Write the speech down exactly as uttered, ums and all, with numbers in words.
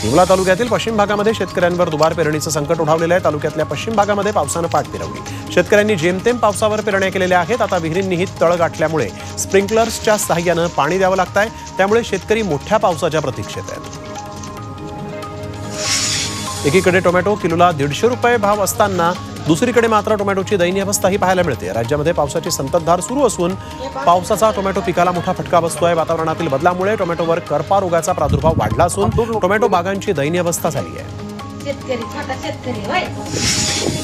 हिंगोली तालुक्यातील पश्चिम भागामध्ये शेतकऱ्यांवर दुबार पेरणीचं संकट ओढावलेलं आहे। तालुक्यातल्या पश्चिम भागामध्ये पावसानं पाठ फिरवली। शेतकऱ्यांनी जेमतेम पावसावर पेरण्या केलेल्या आहेत। आता विहिरींनीही तळ गाठल्यामुळे स्प्रिंकलर्सच्या सहाय्यानं पाणी द्यावं लागतंय। त्यामुळे शेतकरी मोठ्या पावसाच्या प्रतीक्षेत आहेत। एकीकडे टोमॅटो किलोला दीडशे रुपये भाव असताना दुसरीकडे मात्र टोमॅटोची दयनीय अवस्थाही पाहायला मिळते। राज्यामध्ये पावसाची संततधार सुरू असून पावसाचा टोमॅटो पिकाला मोठा फटका बसतोय। वातावरणातील बदलामुळे टोमॅटोवर करपा रोगाचा प्रादुर्भाव वाढला असून टोमॅटो बागांची दयनीय अवस्था झाली आहे।